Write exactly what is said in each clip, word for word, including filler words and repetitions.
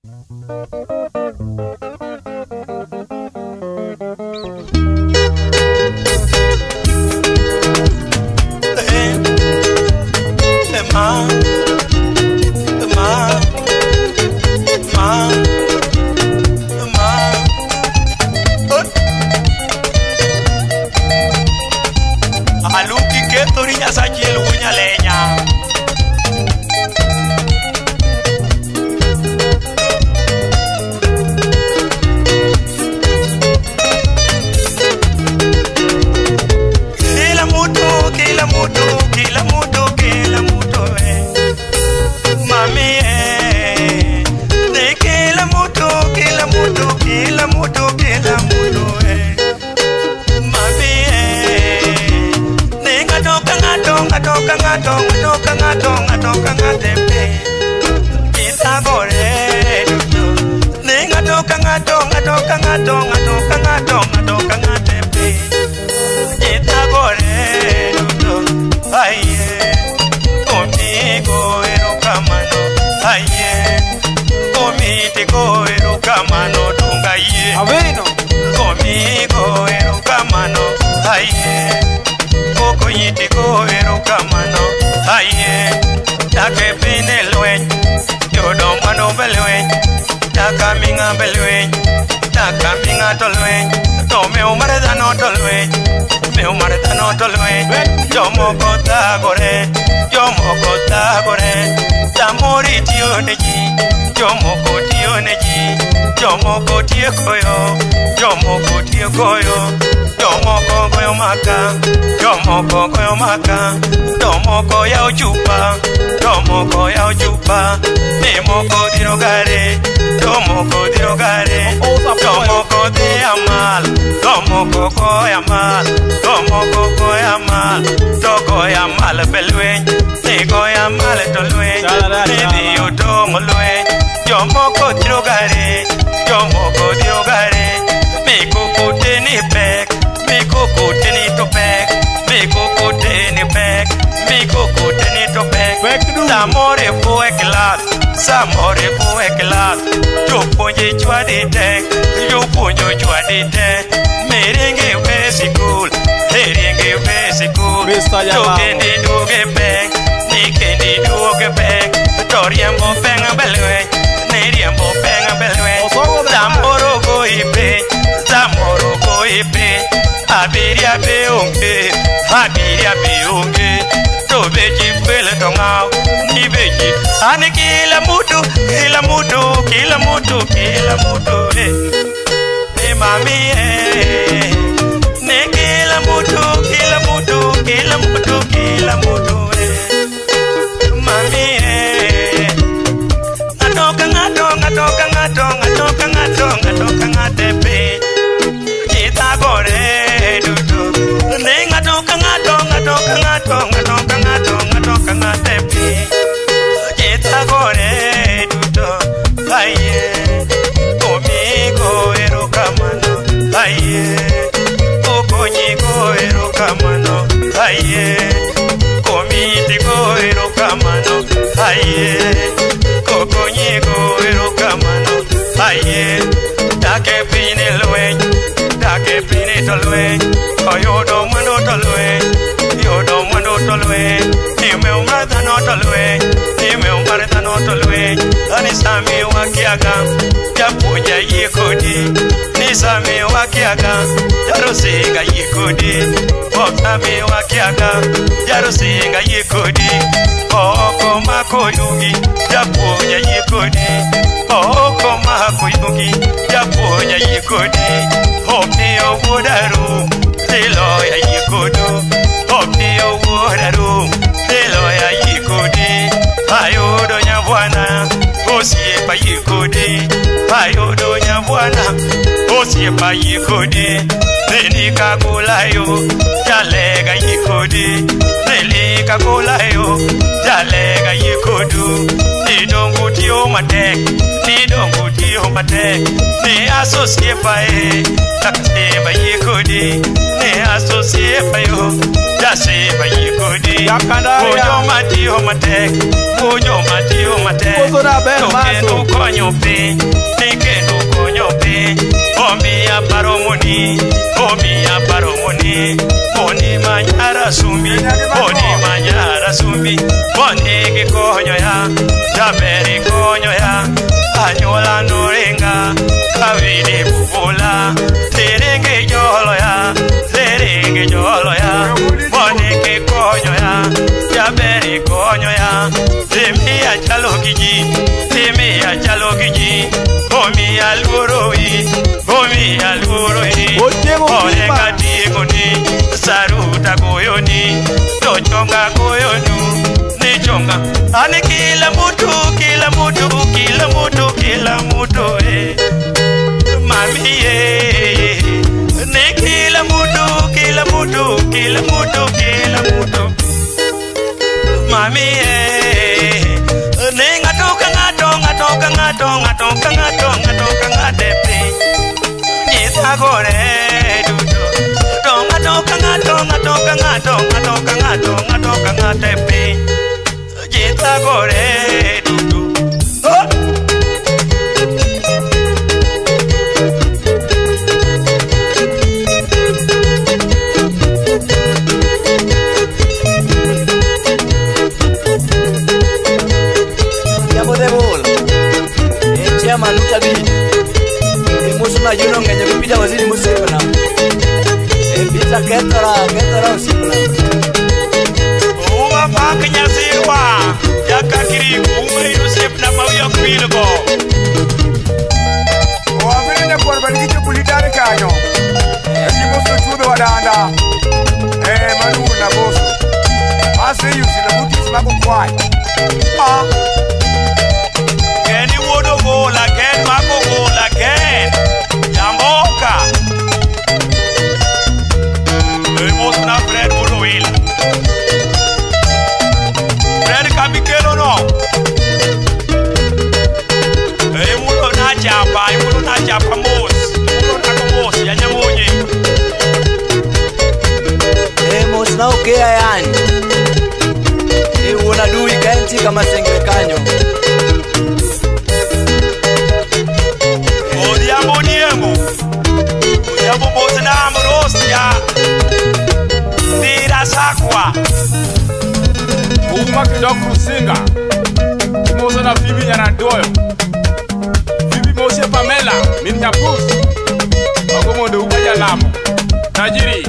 Jalega yikodu, ni dongu tio matek, ni dongu tio matiyo mate ne asosiepa e takaseba yikodi ne asosiepa yo jaseba yikodi mojo matiyo mate mojo matiyo mate kendo konyo pe ne kendo konyo pe omi ya paromoni omi ya paromoni oni manyara sumbi oni manyara sumbi oni ke konyo ya jaberi konyo ya anyola norenga kavide bubola terenge jolo ya terenge jolo ya oni ke konyo ya jaberi konyo ya temi ya chalo kiji temi ya chalo kiji omi ya luroi omi ya luroi ole kati koni saruta koyoni tochonga koyonu ni chonga ani kila mutu kila mutu kila mutu kila mutu eh mami eh ni kila mutu kila mutu kila mutu kila mutu mami eh ni ngatoka ngato ngatoka ngato ngatoka ngato ngatoka ngatepe ni sagore dudu tonga toka ngato ngatoka ngato ngatoka ngato ngatoka ngatepe jita gore dudu oh ya bode bol e chama lucha bi e musu na yuno ngenye kupita waziri musu na e pizza ketara ketara usipla uwa paknya sirwa ya kakiri umai usip na mawia kupilgo wa vile ne kwa bali kitu kulidare kanyo e musu chube wadanda e manu na boso ase yusi na buti smako kwai ah geni wodo gola gen mako gola gen jamboka e musu na Fred wodo wila Fred kamikelo no e mulo na chapa e mulo na chapa mos mulo na mos ya nyamonye e mos na okea yani e wona dui kanti kama sengwe kanyo odia moniemo odia mos na amros ya dira sakwa uma kidogo kusinga mozo na Phoebe nyana doyo Phoebe mosi Pamela minya pus agomondo ukaja lamo tajiri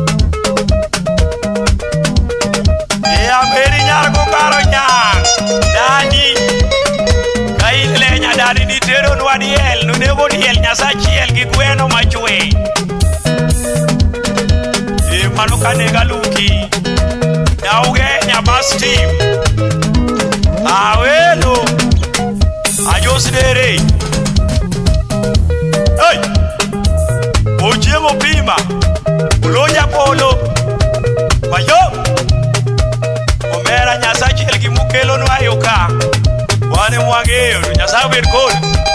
e ameri nyar ko karo nyang dani kaile nya dani ni tero no adiel no nego diel nya sa chiel gi gweno machwe e manu kane galuki Yauge nyabas team awelo ajosidere hey ojemo pima ulonya polo mayo omera nyasa chiel gi mukelo no ayoka wane mwageo nyasa ber kol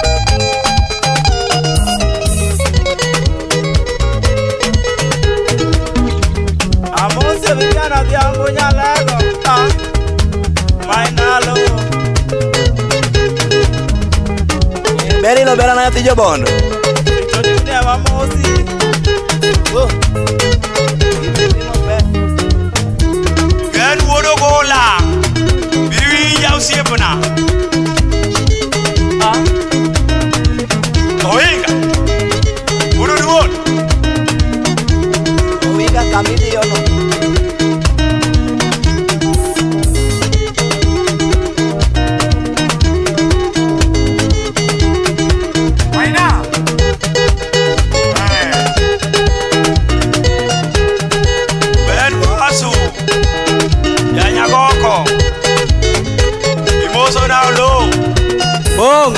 amose vijana vyangu nyalego ah mainalo beri lo bera na tijo bondo todi ne amosi oh gan wodo gola biwi ya usiepona ah oinga wodo duon oinga kamili yono Bongo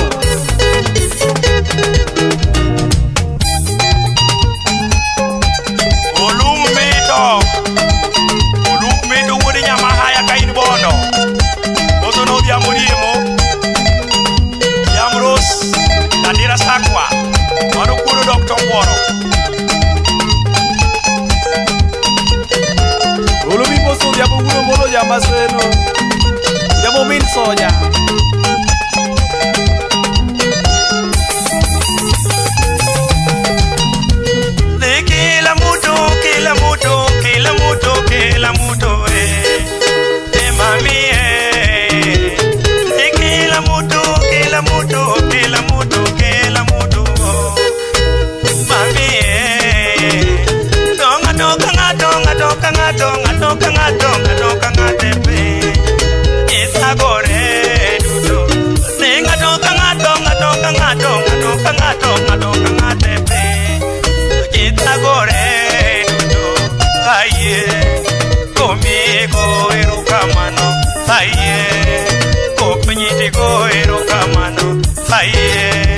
Olumito Olumito wodi nyama haya kaini bono Bozo no dia murimo Yamros Tadi Nyasakwa mano kuno Doctor Woro Ulu bipo soja po ulo molo jamba seno Jabo min soja De kila muto, kila muto, kila muto, kila muto eh De mami eh De kila muto, kila muto, kila muto, kila muto Mami eh Tonga tonga ngatonga tonga ngatonga tonga ngatonga tonga ngatepe Isagore dudo Ninga tonga ngatonga tonga ngatonga tonga ngatonga tonga ngatepe Isagore dudo Aye Komigo erukamano Aye Kopinyitigo erukamano Aye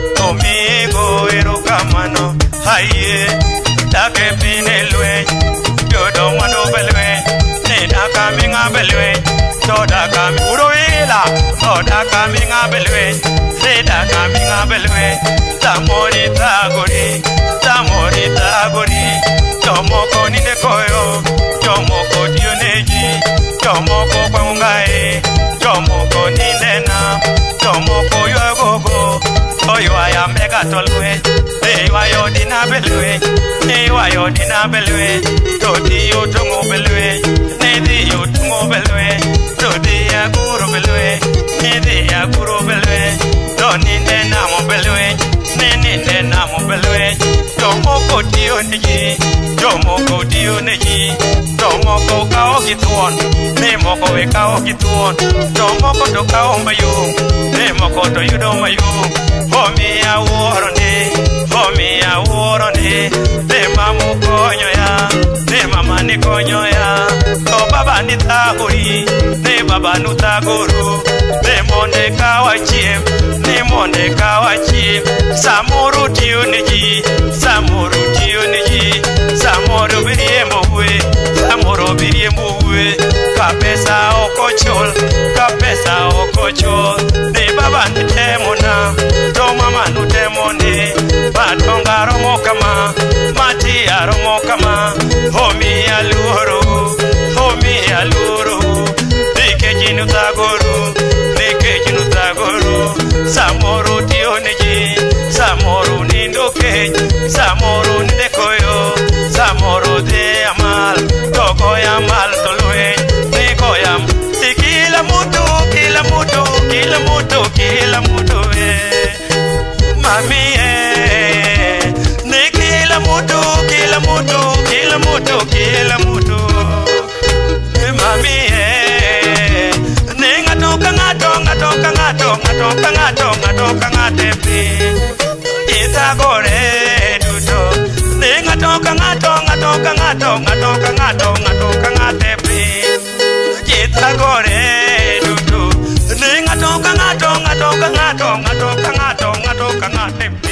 Komigo erukamano Aye Take pine lwe Yodo mano belwe Nena kami nga belwe Toda kami uroila Toda kami nga belwe Seda kami nga belwe Tamori tagori Tamori tagori Tomoko ninde koyo Tomoko dioneji Tomoko kwa ungae Tomoko nindena Tomoko yuagogo Oyo ayambeka tolwe Ewa yo dina belwe Ewa yo dina belwe Todi yo tungo belwe Nedi yo tungo belwe Todi ya guru belwe Nedi ya guru belwe Doni nena mo belwe Nene nena mo belwe Tomoko dio neji Tomoko dio neji Tomoko kao kituon Nemoko we kao kituon Tomoko to kao mayu Nemoko to yudo mayu Homi ya uorone Homi ya uorone Nema mukonyo ya Nema mani konyo ya To baba ni tagori Ne baba nu tagoro Ne monde kawa chiem Ne monde kawa chiem Samuru tiyo neji Samuru tiyo neji Samuru birie mbuwe Samuru birie mbuwe Kapesa okochol Kapesa okochol Ne baba ni temona To mama nu temone Matonga romo kama Mati aromo kama Homi aluro Homi aluro Dike jinu tagoro Dike jinu tagoro Samoru tiyo neji Samoru nindoke Samoru nindekoyo Samoru de amal Toko yamal tolwe Niko yam Si kila mutu, kila mutu, kila mutu, kila mutu eh Mami eh Ni kila mutu, kila mutu, kila mutu, kila mutu Mami eh Ni ngatoka ngato, ngatoka ngato, ngatoka ngato, ngatoka ngatepe Isagore dudo Ni ngatoka ngato, ngatoka ngato, ngatoka ngato, ngatoka ngatepe Isagore dudo Ni ngatoka ngato, ngatoka ngato, ngatoka ngato, ngatoka ngatepe